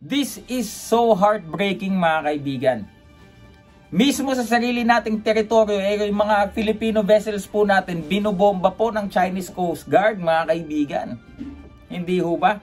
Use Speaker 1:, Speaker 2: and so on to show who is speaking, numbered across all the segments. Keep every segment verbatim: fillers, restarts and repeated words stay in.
Speaker 1: This is so heartbreaking mga kaibigan. Mismo sa sarili nating teritoryo, eh, yung mga Filipino vessels po natin, binobomba po ng Chinese Coast Guard mga kaibigan. Hindi ho ba?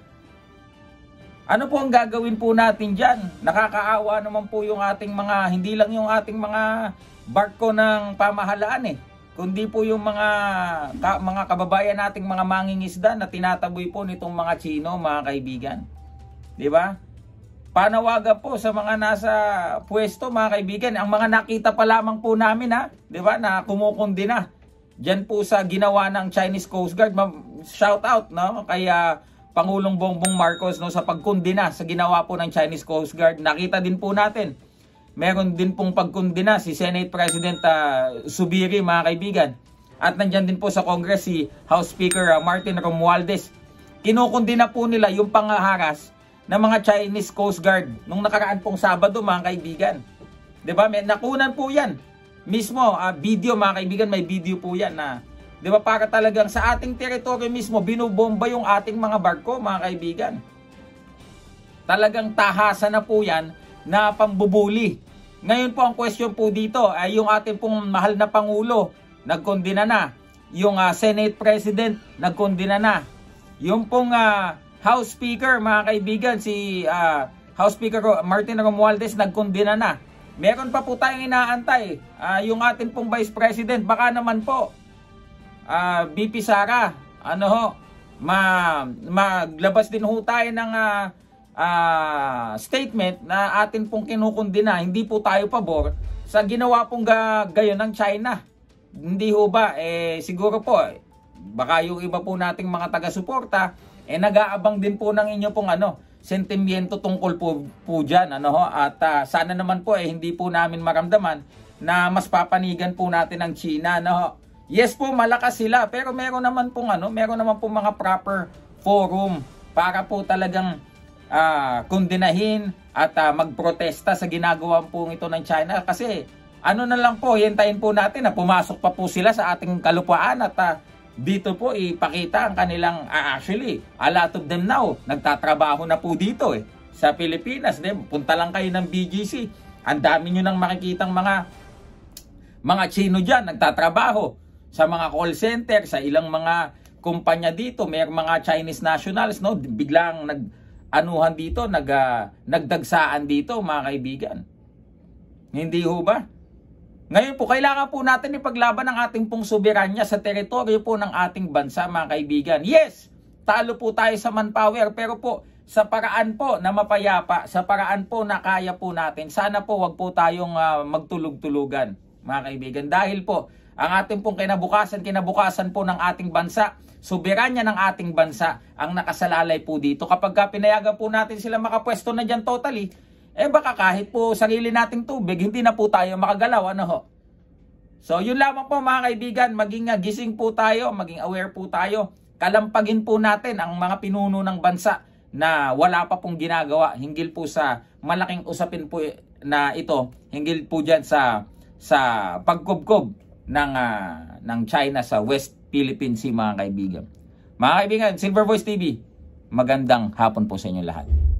Speaker 1: Ano po ang gagawin po natin dyan? Nakakaawa naman po yung ating mga, hindi lang yung ating mga barko ng pamahalaan eh. Kundi po yung mga, ka, mga kababayan nating mga mangingisda na tinataboy po nitong mga Chino mga kaibigan. Di ba? Panawagan po sa mga nasa pwesto mga kaibigan, ang mga nakita pa lamang po namin ha, di ba, na kumukundina diyan po sa ginawa ng Chinese Coast Guard. Shout out no kay uh, Pangulong Bongbong Marcos no sa pagkundina sa ginawa po ng Chinese Coast Guard. Nakita din po natin, meron din pong pagkundina si Senate President uh, Zubiri mga kaibigan. At nandiyan din po sa Congress si House Speaker uh, Martin Romualdez. Kinukundina po nila yung pangaharas ng mga Chinese Coast Guard nung nakaraan pong Sabado mga kaibigan. 'Di ba? May nakunan po 'yan. Mismo uh, video mga kaibigan, may video po 'yan na 'di ba para talagang sa ating teritoryo mismo binobomba yung ating mga barko mga kaibigan. Talagang tahasan na po 'yan na pambubuli. Ngayon po ang question po dito ay yung ating pong mahal na pangulo nagkondena na. Yung uh, Senate President nagkondena na. Yung pong uh, House Speaker, mga kaibigan, si uh, House Speaker Martin Romualdez nagkondena na. Meron pa po tayong inaantay. Uh, yung ating pong Vice President, baka naman po, uh, B P Sara, ano ho, ma maglabas din ho tayo ng uh, uh, statement na atin pong kinukondena. Hindi po tayo pabor sa ginawa pong ga gayon ng China. Hindi ho ba? Eh, siguro po, baka yung iba po nating mga taga-suporta, eh nag-aabang din po ng inyo pong ano, sentimiento tungkol po, po dyan. Ano ho? At uh, sana naman po eh hindi po namin maramdaman na mas papanigan po natin ang China. Ano ho? Yes po, malakas sila. Pero meron naman pong ano, meron naman pong mga proper forum para po talagang uh, kondenahin at uh, magprotesta sa ginagawa po ito ng China. Kasi ano na lang po, hintayin po natin na pumasok pa po sila sa ating kalupaan at uh, dito po ipakita ang kanilang, uh, actually, a lot of them now, nagtatrabaho na po dito eh, sa Pilipinas. De, punta lang kayo ng B G C, ang dami nyo nang makikitang mga, mga Chino dyan, nagtatrabaho sa mga call center, sa ilang mga kumpanya dito, may mga Chinese nationals, no, biglang nag-anuhan dito, nag, uh, nagdagsaan dito mga kaibigan. Hindi ho ba? Ngayon po, kailangan po natin ipaglaban ang ating pong soberanya sa teritoryo po ng ating bansa, mga kaibigan. Yes, talo po tayo sa manpower, pero po sa paraan po na mapayapa, sa paraan po na kaya po natin, sana po wag po tayong uh, magtulog-tulugan, mga kaibigan. Dahil po, ang ating pong kinabukasan, kinabukasan po ng ating bansa, soberanya ng ating bansa, ang nakasalalay po dito. Kapag ka pinayagan po natin sila makapwesto na dyan totally, eh baka kahit po sarili nating tubig, hindi na po tayo makagalaw, ano ho. So yun lamang po mga kaibigan, maging uh, gising po tayo, maging aware po tayo. Kalampagin po natin ang mga pinuno ng bansa na wala pa pong ginagawa. Hinggil po sa malaking usapin po na ito, hinggil po dyan sa, sa pagkubkob ng, uh, ng China sa West Philippine Sea mga kaibigan. Mga kaibigan, Silver Voice T V, magandang hapon po sa inyo lahat.